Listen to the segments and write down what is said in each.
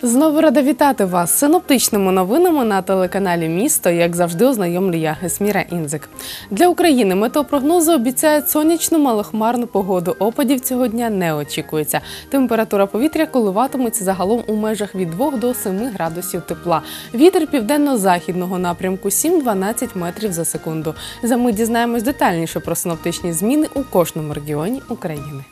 Знову рада вітати вас з синоптичними новинами на телеканалі «Місто». Як завжди, ознайомлю я, Есміра Інзик. Для України метеопрогнози обіцяють сонячну малохмарну погоду. Опадів цього дня не очікується. Температура повітря коливатиметься загалом у межах від 2 до 7 градусів тепла. Вітер південно-західного напрямку 7-12 метрів за секунду. За мить дізнаємось детальніше про синоптичні зміни у кожному регіоні України.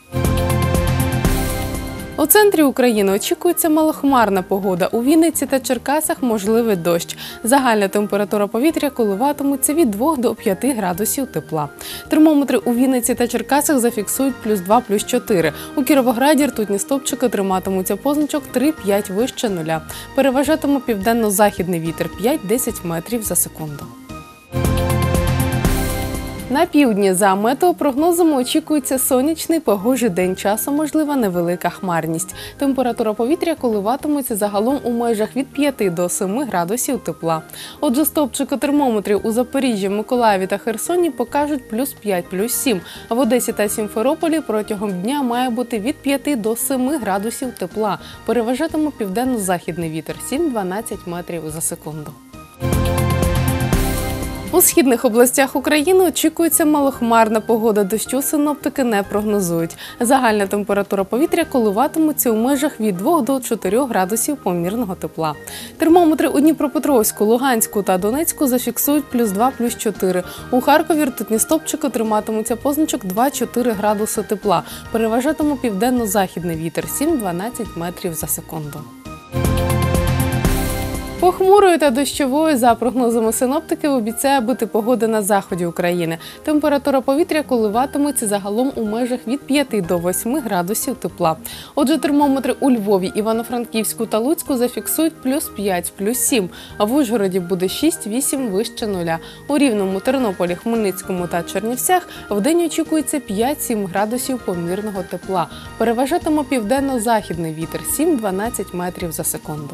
У центрі України очікується малохмарна погода. У Вінниці та Черкасах можливий дощ. Загальна температура повітря коливатиметься від 2 до 5 градусів тепла. Термометри у Вінниці та Черкасах зафіксують +2, +4. У Кіровограді ртутні стовпчики триматимуться позначок 3-5 вище нуля. Переважатиме південно-західний вітер 5-10 метрів за секунду. На півдні за метеопрогнозами очікується сонячний погожий день, часом можлива невелика хмарність. Температура повітря коливатиметься загалом у межах від 5 до 7 градусів тепла. Отже, стовпчики термометрів у Запоріжжі, Миколаєві та Херсоні покажуть +5, +7. В Одесі та Сімферополі протягом дня має бути від 5 до 7 градусів тепла. Переважатиме південно-західний вітер 7-12 метрів за секунду. У східних областях України очікується малохмарна погода, дощу синоптики не прогнозують. Загальна температура повітря коливатиметься у межах від 2 до 4 градусів помірного тепла. Термометри у Дніпропетровську, Луганську та Донецьку зафіксують +2, +4. У Харкові ртутні стовпчики триматимуться позначок 2-4 градуси тепла. Переважатиме південно-західний вітер 7-12 метрів за секунду. Похмурою та дощовою, за прогнозами синоптиків, обіцяє бути погода на заході України. Температура повітря коливатиметься загалом у межах від 5 до 8 градусів тепла. Отже, термометри у Львові, Івано-Франківську та Луцьку зафіксують +5, +7, а в Ужгороді буде 6-8 вище нуля. У Рівному, Тернополі, Хмельницькому та Чернівцях вдень очікується 5-7 градусів помірного тепла. Переважатиме південно-західний вітер 7-12 метрів за секунду.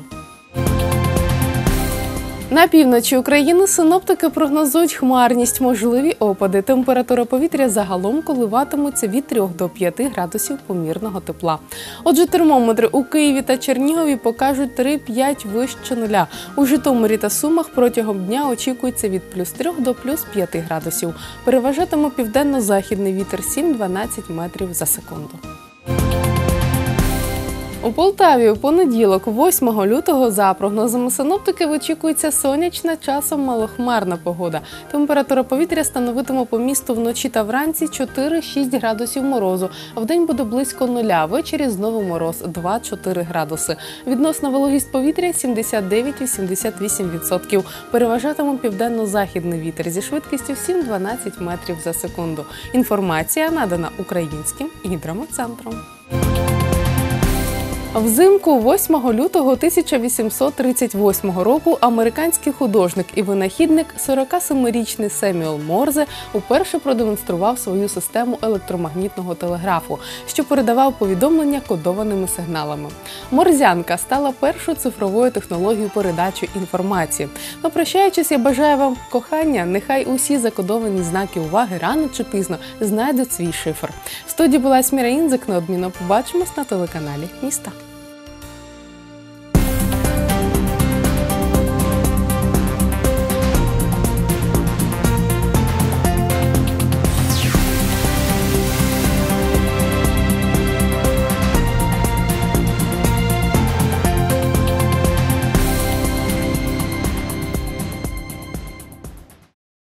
На півночі України синоптики прогнозують хмарність, можливі опади. Температура повітря загалом коливатиметься від 3 до 5 градусів помірного тепла. Отже, термометри у Києві та Чернігові покажуть 3-5 вище нуля. У Житомирі та Сумах протягом дня очікується від +3 до +5 градусів. Переважатиме південно-західний вітер 7-12 метрів за секунду. У Полтаві у понеділок, 8 лютого, за прогнозами синоптиків, очікується сонячна, часом малохмарна погода. Температура повітря становитиме по місту вночі та вранці 4-6 градусів морозу. Вдень буде близько нуля, ввечері знову мороз 2-4 градуси. Відносна вологість повітря 79-88%. Переважатиме південно-західний вітер зі швидкістю 7-12 метрів за секунду. Інформація надана Українським гідрометцентром. Взимку 8 лютого 1838 року американський художник і винахідник 47-річний Семюел Морзе уперше продемонстрував свою систему електромагнітного телеграфу, що передавав повідомлення кодованими сигналами. Морзянка стала першою цифровою технологією передачі інформації. Прощаючись, я бажаю вам кохання, нехай усі закодовані знаки уваги рано чи пізно знайдуть свій шифр. В студії була Есміра Інзик, неодмінно побачимось на телеканалі «Місто».